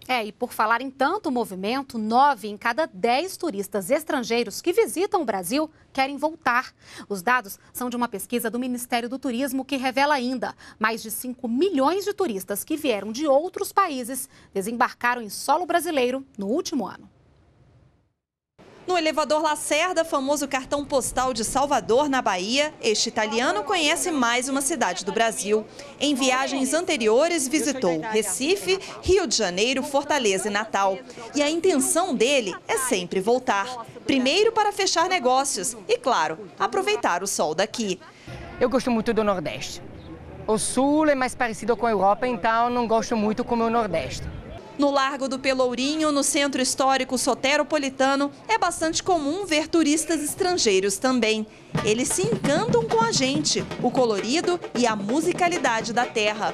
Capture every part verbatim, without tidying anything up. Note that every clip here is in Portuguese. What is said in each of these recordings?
É, e por falar em tanto movimento, nove em cada dez turistas estrangeiros que visitam o Brasil querem voltar. Os dados são de uma pesquisa do Ministério do Turismo que revela ainda mais de cinco milhões de turistas que vieram de outros países desembarcaram em solo brasileiro no último ano. No elevador Lacerda, famoso cartão postal de Salvador, na Bahia, este italiano conhece mais uma cidade do Brasil. Em viagens anteriores, visitou Recife, Rio de Janeiro, Fortaleza e Natal. E a intenção dele é sempre voltar. Primeiro para fechar negócios e, claro, aproveitar o sol daqui. Eu gosto muito do Nordeste. O Sul é mais parecido com a Europa, então não gosto muito como o Nordeste. No Largo do Pelourinho, no centro histórico soteropolitano, é bastante comum ver turistas estrangeiros também. Eles se encantam com a gente, o colorido e a musicalidade da terra.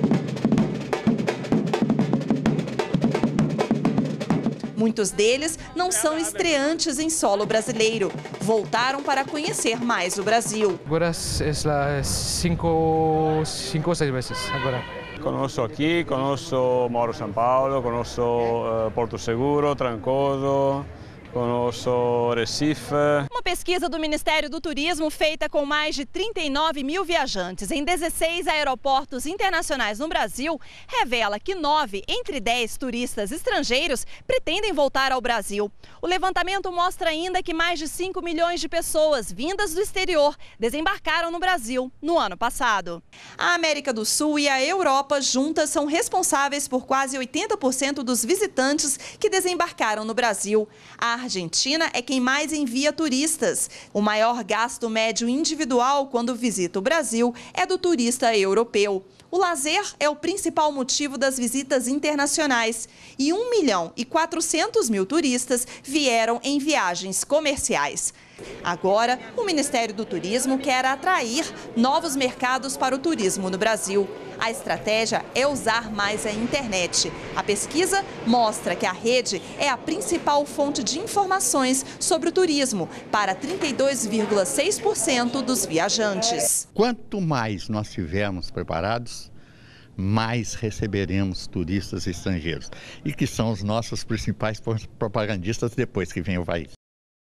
Muitos deles não são estreantes em solo brasileiro. Voltaram para conhecer mais o Brasil. Agora é cinco, cinco ou seis vezes agora. Conosco aqui, conosco Mauro São Paulo, conosco uh, Porto Seguro, Trancoso, conosco Recife. Uma pesquisa do Ministério do Turismo feita com mais de trinta e nove mil viajantes em dezesseis aeroportos internacionais no Brasil revela que nove entre dez turistas estrangeiros pretendem voltar ao Brasil. O levantamento mostra ainda que mais de cinco milhões de pessoas vindas do exterior desembarcaram no Brasil no ano passado. A América do Sul e a Europa juntas são responsáveis por quase oitenta por cento dos visitantes que desembarcaram no Brasil. A Argentina é quem mais envia turistas. O maior gasto médio individual quando visita o Brasil é do turista europeu. O lazer é o principal motivo das visitas internacionais e um milhão e quatrocentos mil turistas vieram em viagens comerciais. Agora, o Ministério do Turismo quer atrair novos mercados para o turismo no Brasil. A estratégia é usar mais a internet. A pesquisa mostra que a rede é a principal fonte de informações sobre o turismo para trinta e dois vírgula seis por cento dos viajantes. Quanto mais nós estivermos preparados, mais receberemos turistas estrangeiros e que são os nossos principais propagandistas depois que vem o país.